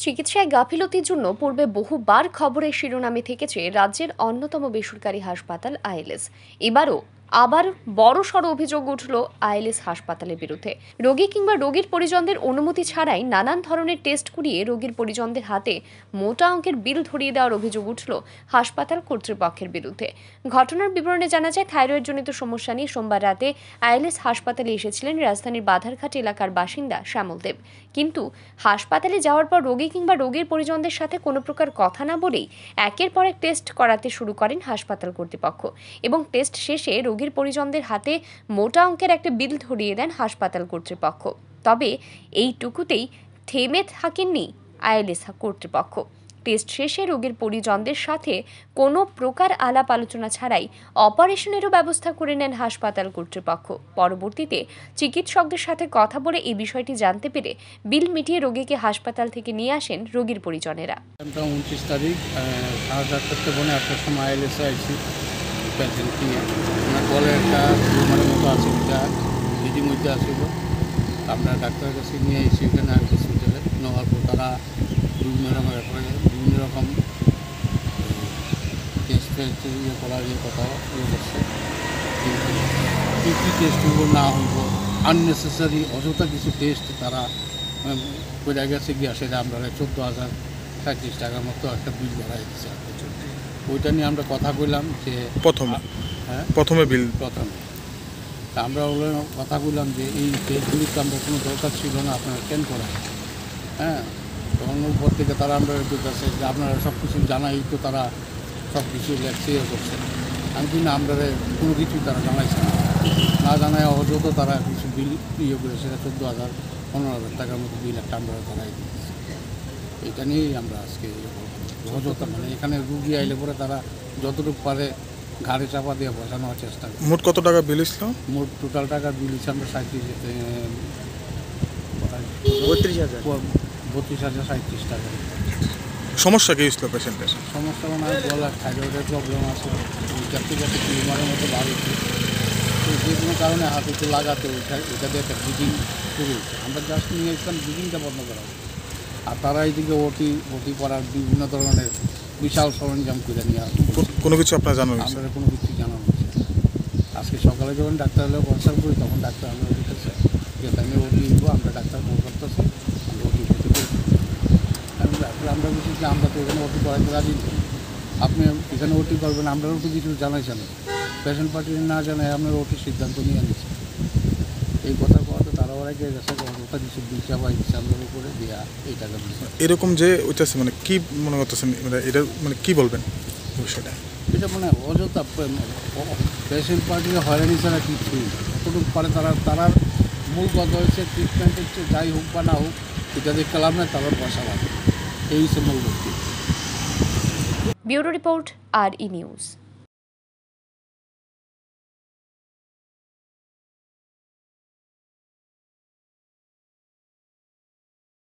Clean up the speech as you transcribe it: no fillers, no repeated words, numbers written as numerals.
চিকিৎসায় গাফিলতির জন্য পূর্বে বহুবার খবরের শিরোনামে থেকেছে রাজ্যের অন্যতম বেসরকারি হাসপাতাল আইএলএস। এবারও আবার বড়সড় অভিযোগ উঠল আইএলএস হাসপাতালের বিরুদ্ধে। রোগী কিংবা রোগীর পরিজনদের অনুমতি ছাড়াই নানান ধরনের টেস্ট করিয়ে রোগীর পরিজনদের হাতে মোটা অঙ্কের বিল ধরিয়ে দেওয়ার অভিযোগ উঠল হাসপাতাল কর্তৃপক্ষের বিরুদ্ধে। ঘটনার বিবরণে জানা যায়, থাইরয়েডজনিত সমস্যা নিয়ে সোমবার রাতে আইএলএস হাসপাতালে এসেছিলেন রাজধানীর বাধারঘাট এলাকার বাসিন্দা শ্যামল দেব। কিন্তু হাসপাতালে যাওয়ার পর রোগী কিংবা রোগীর পরিজনদের সাথে কোনো প্রকার কথা না বলেই একের পর এক টেস্ট করাতে শুরু করেন হাসপাতাল কর্তৃপক্ষ এবং টেস্ট শেষে রোগীর পরিজনদের হাতে মোটা অঙ্কের একটা বিল ধরিয়ে দেন হাসপাতাল কর্তৃপক্ষ। তবে এইটুকুতেই থেমে থাকেননি আইএলএস কর্তৃপক্ষ। টেস্ট শেষে রোগীর পরিজনদের সাথে কোনো প্রকার আলাপ আলোচনা ছাড়াই অপারেশনেরও ব্যবস্থা করে নেন হাসপাতাল কর্তৃপক্ষ। পরবর্তীতে চিকিৎসকদের সাথে কথা বলে এই বিষয়টি জানতে পেরে বিল মিটিয়ে রোগীকে হাসপাতাল থেকে নিয়ে আসেন রোগীর পরিজনেরা। 29 তারিখ 8:30 সময় আইএলএসে আইসি পেশেন্ট নিয়ে বলে একটা টিউমারের মতো আছে, ওইটা ইতিমধ্যে আসিল। আমরা ডাক্তারের কাছে নিয়ে এসেছি এখানে আর হসপিটালে নেওয়ার পর তারা বিভিন্ন রকম টেস্ট ফেস্ট ইয়ে করার কথা ইয়ে করছে। কী কী টেস্ট হইব না হইব, আননেসেসারি অযথা কিছু টেস্ট তারা করে গেছে গিয়া, সেটা আমরা 14,037 টাকার মতো একটা বিল বাড়াই দিচ্ছে। ওইটা নিয়ে আমরা কথা বললাম যে প্রথমে বিল আমরা কথা বললাম যে এই টেস্টগুলি তো আমরা কোনো দরকার ছিল না, আপনারা কেন করেন। তখন উপর থেকে তারা আমরা বলতেছে যে আপনারা সব কিছু জানাই তো, তারা সব কিছু লেখছে ইয়ে করছে। আমি কিন্তু আমরা কোনো কিছুই তারা জানাইছে না জানায় অযথা তারা কিছু বিল ইয়ে করে, সেটা 14,000-15,000 টাকার মতো বিল একটা আমরা তারাই দিচ্ছি। এটা নিয়েই আমরা আজকে অযথা মানে এখানে রুগী আইলে পরে তারা যতটুকু পারে ঘাড়ে চাপা দিয়ে বসানোর চেষ্টা করে। মোট কত টাকা বিল ছিল? মোট টোটাল টাকা বিল হচ্ছে আমরা 32,037 টাকা। সমস্যা কি ছিল পেশেন্টের? সমস্যা মানে গলার থাইরয়েডের প্রবলেম আছে, যাতে টিউমারের মতো বাড়ছে, তো যে কোনো কারণে হাতে একটু লাগাতে এটা দিয়ে একটা ব্লিডিং শুরু হয়েছে। আমরা জাস্ট নিয়ে এসেছিলাম ব্লিডিংটা বন্ধ করা, আর তারা এইদিকে ওটি করার বিভিন্ন ধরনের বিশাল সরঞ্জাম করে নিয়ে আসবে। কোনো কিছু আপনার জানা আমরা কোনো কিছু জানানো হচ্ছে। আজকে সকালে যখন ডাক্তার হলেও কনসাল্ট করি তখন ডাক্তার আমরা বলতেছে যে তাহলে ওটি দিব, আমরা ডাক্তার ফোন করতেছি, আমরা ওটি করতে করি। আমরা বলছি যে আমরা তো এখানে ওটি করাতে রাজি নেই, আপনি এখানে ওটি করবেন, আমরাও তো কিছু জানাইছেন, পেশেন্ট পার্টি না জানাই আপনার ওটির সিদ্ধান্ত নিয়ে নিচ্ছে। এই কথা কথা তারা ওরা গিয়ে গেছে, ওটা কিছু দিচ্ছে বা দিচ্ছে আমরা করে দেওয়া এই টাকা দিচ্ছে। এরকম যে ওইটা মানে কী মনে করতেছেন, মানে এটা মানে কী বলবেন বিষয়টা? এটা মানে অযথা পেশেন্ট পার্টির হয়রানি ছাড়া কিছুই কতটুকু পারে তারার মূল কথা হচ্ছে ট্রিটমেন্ট হচ্ছে, যাই হোক বা না হোক এটা দেখতে লাভ নেই, তারপর পয়সা লাগবে, এই হচ্ছে মূল ব্যক্তি। Bureau report, RE news.